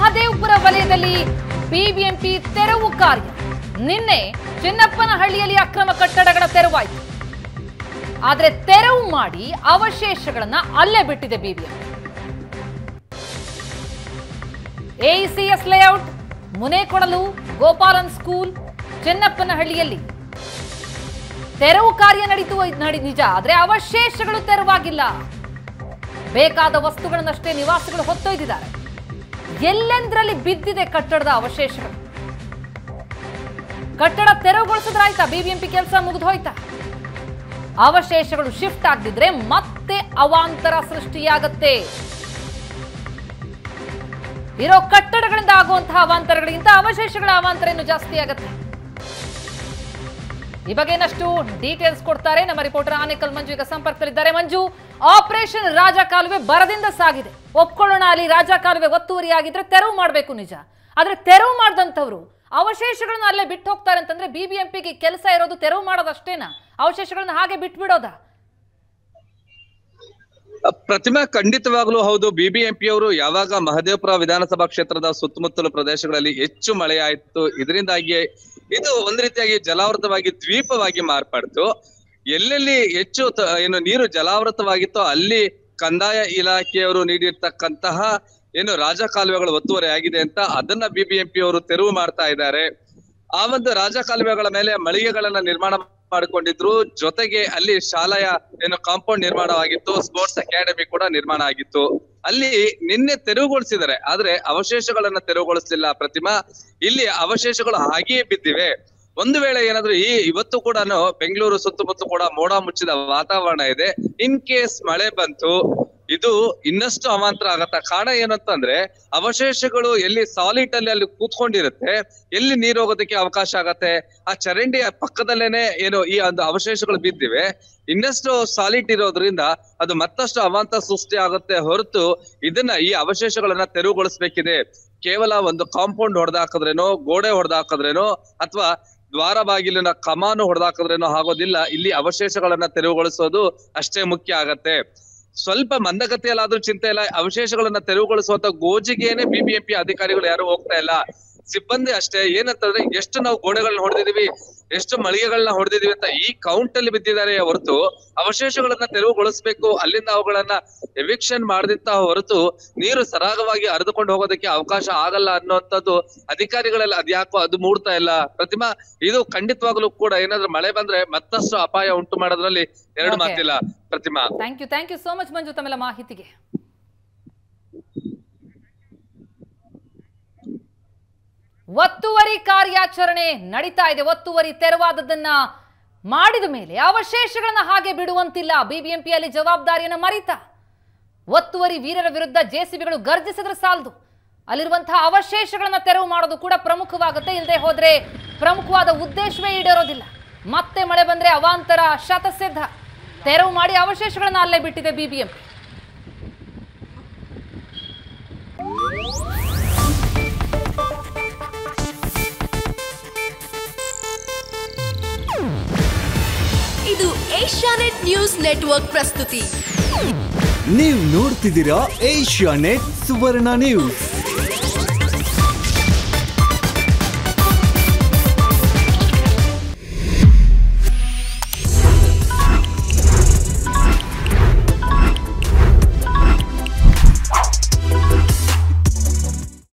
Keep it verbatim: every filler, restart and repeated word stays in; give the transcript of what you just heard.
ಮಹದೇವಪುರ ವಲಯದಲ್ಲಿ ಬಿಬಿಎಂಪಿ ತೆರವು ಕಾರ್ಯ. ನಿನ್ನೆ ಚಿನ್ನಪ್ಪನಹಳ್ಳಿಯಲ್ಲಿ ಅಕ್ರಮ ಕಟ್ಟಡಗಳ ತೆರವಾಯಿತು. ಆದರೆ ತೆರವು ಮಾಡಿ ಅವಶೇಷಗಳನ್ನ ಅಲ್ಲೇ ಬಿಟ್ಟಿದೆ BBMP. AECS layout, Munnekolalu, Gopalan school, ಚಿನ್ನಪ್ಪನಹಳ್ಳಿಯಲ್ಲಿ ತೆರವು ಕಾರ್ಯ ನಡೀತು ನಡಿ ನಿಜ. ಆದರೆ ಅವಶೇಷಗಳು ತೆರವಾಗಿಲ್ಲ. ಬೇಕಾದ ವಸ್ತುಗಳನ್ನಷ್ಟೇ ನಿವಾಸಿಗಳು ಹೊತ್ತೊಯ್ದಿದ್ದಾರೆ. ಎಲ್ಲೆಂದ್ರಲ್ಲಿ ಬಿದ್ದಿದೆ ಕಟ್ಟಡದ ಅವಶೇಷಗಳು. ಕಟ್ಟಡ ತೆರವುಗೊಳಿಸಿದ್ರಾಯ್ತಾ? ಬಿಬಿಎಂಪಿ ಕೆಲಸ ಮುಗಿದು ಹೋಯ್ತಾ? ಅವಶೇಷಗಳು ಶಿಫ್ಟ್ ಆಗದಿದ್ರೆ ಮತ್ತೆ ಅವಾಂತರ ಸೃಷ್ಟಿಯಾಗತ್ತೆ. ಇರೋ ಕಟ್ಟಡಗಳಿಂದ ಆಗುವಂತಹ ಅವಾಂತರಗಳಿಗಿಂತ ಅವಶೇಷಗಳ ಅವಾಂತರ ಇನ್ನೂ ಜಾಸ್ತಿ ಆಗತ್ತೆ. ಈ ಬಗ್ಗೆ ಇನ್ನಷ್ಟು ಡೀಟೇಲ್ಸ್ ಕೊಡ್ತಾರೆ ನಮ್ಮ ರಿಪೋರ್ಟರ್ ಆನೇಕಲ್ ಮಂಜು ಈಗ ಸಂಪರ್ಕದಲ್ಲಿದ್ದಾರೆ. ಮಂಜು, ಆಪರೇಷನ್ ರಾಜಕಾಲುವೆ ಬರದಿಂದ ಸಾಗಿದೆ. ಒಪ್ಕೊಳ್ಳೋಣ, ಅಲ್ಲಿ ರಾಜಕಾಲುವೆ ಒತ್ತುವರಿ ಆಗಿದ್ರೆ ತೆರವು ಮಾಡಬೇಕು ನಿಜ. ಆದ್ರೆ ತೆರವು ಮಾಡಿದಂಥವ್ರು ಅವಶೇಷಗಳನ್ನ ಅಲ್ಲೇ ಬಿಟ್ಟು ಹೋಗ್ತಾರೆ ಅಂತಂದ್ರೆ ಬಿಬಿಎಂಪಿಗೆ ಕೆಲಸ ಇರೋದು ತೆರವು ಮಾಡೋದಷ್ಟೇನಾ? ಅವಶೇಷಗಳನ್ನ ಹಾಗೆ ಬಿಟ್ಬಿಡೋದಾ? ಪ್ರತಿಮಾ, ಖಂಡಿತವಾಗ್ಲೂ ಹೌದು. ಬಿಬಿಎಂಪಿ ಅವರು ಯಾವಾಗ ಮಹದೇವಪುರ ವಿಧಾನಸಭಾ ಕ್ಷೇತ್ರದ ಸುತ್ತಮುತ್ತಲ ಪ್ರದೇಶಗಳಲ್ಲಿ ಹೆಚ್ಚು ಮಳೆ ಆಯ್ತು, ಇದರಿಂದಾಗಿ ಇದು ಒಂದ್ ರೀತಿಯಾಗಿ ಜಲಾವೃತವಾಗಿ ದ್ವೀಪವಾಗಿ ಮಾರ್ಪಡ್ತು. ಎಲ್ಲೆಲ್ಲಿ ಹೆಚ್ಚು ಏನು ನೀರು ಜಲಾವೃತವಾಗಿತ್ತೋ ಅಲ್ಲಿ ಕಂದಾಯ ಇಲಾಖೆಯವರು ನೀಡಿರ್ತಕ್ಕಂತಹ ಏನು ರಾಜಕಾಲುವೆಗಳು ಒತ್ತುವರಿ ಆಗಿದೆ ಅಂತ ಅದನ್ನ ಬಿಬಿಎಂಪಿ ಅವರು ತೆರವು ಮಾಡ್ತಾ ಇದ್ದಾರೆ. ಆ ಒಂದು ರಾಜಕಾಲುವೆಗಳ ಮೇಲೆ ಮಳಿಗೆಗಳನ್ನ ನಿರ್ಮಾಣ ಮಾಡಿಕೊಂಡಿದ್ರು. ಜೊತೆಗೆ ಅಲ್ಲಿ ಶಾಲೆಯ ಏನು ಕಾಂಪೌಂಡ್ ನಿರ್ಮಾಣವಾಗಿತ್ತು, ಸ್ಪೋರ್ಟ್ಸ್ ಅಕಾಡೆಮಿ ಕೂಡ ನಿರ್ಮಾಣ ಆಗಿತ್ತು. ಅಲ್ಲಿ ನಿನ್ನೆ ತೆರವುಗೊಳಿಸಿದ್ದಾರೆ, ಆದ್ರೆ ಅವಶೇಷಗಳನ್ನ ತೆರವುಗೊಳಿಸಲಿಲ್ಲ. ಪ್ರತಿಮಾ, ಇಲ್ಲಿ ಅವಶೇಷಗಳು ಹಾಗೆಯೇ ಬಿದ್ದಿವೆ. ಒಂದು ವೇಳೆ ಏನಾದ್ರು ಈ ಇವತ್ತು ಕೂಡ ಬೆಂಗಳೂರು ಸುತ್ತಮುತ್ತ ಕೂಡ ಮೋಡ ಮುಚ್ಚಿದ ವಾತಾವರಣ ಇದೆ. ಇನ್ ಕೇಸ್ ಮಳೆ ಬಂತು, ಇದು ಇನ್ನಷ್ಟು ಅವಾಂತರ ಆಗತ್ತ. ಕಾರಣ ಏನಂತಂದ್ರೆ ಅವಶೇಷಗಳು ಎಲ್ಲಿ ಸಾಲಿಡ್ ಅಲ್ಲಿ ಅಲ್ಲಿ ಕೂತ್ಕೊಂಡಿರುತ್ತೆ, ಎಲ್ಲಿ ನೀರು ಹೋಗೋದಕ್ಕೆ ಅವಕಾಶ ಆಗತ್ತೆ. ಆ ಚರಂಡಿಯ ಪಕ್ಕದಲ್ಲೇನೆ ಏನು ಈ ಒಂದು ಅವಶೇಷಗಳು ಬಿದ್ದಿವೆ. ಇನ್ನಷ್ಟು ಸಾಲಿಡ್ ಇರೋದ್ರಿಂದ ಅದು ಮತ್ತಷ್ಟು ಅವಾಂತರ ಸೃಷ್ಟಿ ಆಗುತ್ತೆ ಹೊರತು ಇದನ್ನ ಈ ಅವಶೇಷಗಳನ್ನ ತೆರವುಗೊಳಿಸ್ಬೇಕಿದೆ. ಕೇವಲ ಒಂದು ಕಾಂಪೌಂಡ್ ಹೊಡೆದಾಕಿದ್ರೇನೋ, ಗೋಡೆ ಹೊಡೆದಾಕಿದ್ರೇನೋ ಅಥವಾ ದ್ವಾರ ಬಾಗಿಲಿನ ಕಮಾನು ಹೊಡೆದಾಕಿದ್ರೇನೋ ಆಗೋದಿಲ್ಲ. ಇಲ್ಲಿ ಅವಶೇಷಗಳನ್ನ ತೆರವುಗೊಳಿಸೋದು ಅಷ್ಟೇ ಮುಖ್ಯ ಆಗತ್ತೆ. ಸ್ವಲ್ಪ ಮಂದಗತಿಯಲ್ಲಾದ್ರೂ ಚಿಂತೆ ಇಲ್ಲ. ಅವಶೇಷಗಳನ್ನ ತೆರವುಗೊಳಿಸುವಂತ ಗೋಜಿಗೆನೆ ಬಿಬಿಎಂಪಿ ಅಧಿಕಾರಿಗಳು ಯಾರು ಹೋಗ್ತಾ ಇಲ್ಲ. ಸಿಬ್ಬಂದಿ ಅಷ್ಟೇ. ಏನಂತಂದ್ರೆ ಎಷ್ಟು ನಾವು ಗೋಡೆಗಳನ್ನ ಹೊಡೆದಿದೀವಿ, ಎಷ್ಟು ಮಳಿಗೆಗಳನ್ನ ಹೊಡೆದಿದೀವಿ ಅಂತ ಈ ಕೌಂಟ್ ಅಲ್ಲಿ ಬಿದ್ದಿದ್ದಾರೆ ಹೊರತು ಅವಶೇಷಗಳನ್ನ ತೆರವುಗೊಳಿಸ್ಬೇಕು, ಅಲ್ಲಿಂದ ಅವುಗಳನ್ನ ಎವಿಕ್ಷನ್ ಮಾಡದಿತ್ತ ಹೊರತು ನೀರು ಸರಾಗವಾಗಿ ಹರಿದುಕೊಂಡು ಹೋಗೋದಕ್ಕೆ ಅವಕಾಶ ಆಗಲ್ಲ ಅನ್ನುವಂಥದ್ದು ಅಧಿಕಾರಿಗಳೆಲ್ಲ ಅದ್ಯಾಕೋ ಅದು ಮೂಡ್ತಾ ಇಲ್ಲ. ಪ್ರತಿಮಾ, ಇದು ಖಂಡಿತವಾಗ್ಲೂ ಕೂಡ ಏನಾದ್ರೂ ಮಳೆ ಬಂದ್ರೆ ಮತ್ತಷ್ಟು ಅಪಾಯ ಉಂಟು ಮಾಡೋದ್ರಲ್ಲಿ ಎರಡು ಮಾತಿಲ್ಲ. Pratima, thank you thank you so much Manju ತಮ್ಮೆಲ್ಲ ಮಾಹಿತಿಗೆ. ಒತ್ತುವರಿ ಕಾರ್ಯಾಚರಣೆ ನಡೀತಾ ಇದೆ. ಒತ್ತುವರಿ ತೆರವಾದದನ್ನ ಮಾಡಿದ ಮೇಲೆ ಅವಶೇಷಗಳನ್ನ ಹಾಗೆ ಬಿಡುವಂತಿಲ್ಲ. ಬಿಬಿಎಂಪಿಯಲ್ಲಿ ಜವಾಬ್ದಾರಿಯನ್ನ ಮರಿತಾ ಒತ್ತುವರಿ ವೀರರ ವಿರುದ್ಧ ಜೆಸಿಬಿಗಳು ಗರ್ಜಿಸಿದ್ರೆ ಸಾಲದು, ಅಲ್ಲಿರುವಂತಹ ಅವಶೇಷಗಳನ್ನ ತೆರವು ಮಾಡೋದು ಕೂಡ ಪ್ರಮುಖವಾಗುತ್ತೆ. ಇಲ್ಲದೆ ಹೋದ್ರೆ ಪ್ರಮುಖವಾದ ಉದ್ದೇಶವೇ ಈಡೇರೋದಿಲ್ಲ. ಮತ್ತೆ ಮಳೆ ಬಂದ್ರೆ ಅವಾಂತರ ಶತಸಿದ್ಧ. ತೆರವು ಮಾಡಿ ಅವಶೇಷಗಳನ್ನ ಅಲ್ಲೇ ಬಿಟ್ಟಿದೆ ಬಿಬಿಎಂಪಿ. ಇದು ಏಷ್ಯಾನೆಟ್ ನ್ಯೂಸ್ ನೆಟ್ವರ್ಕ್ ಪ್ರಸ್ತುತಿ. ನೀವು ನೋಡ್ತಿದ್ದೀರಾ ಏಷ್ಯಾನೆಟ್ ಸುವರ್ಣ ನ್ಯೂಸ್.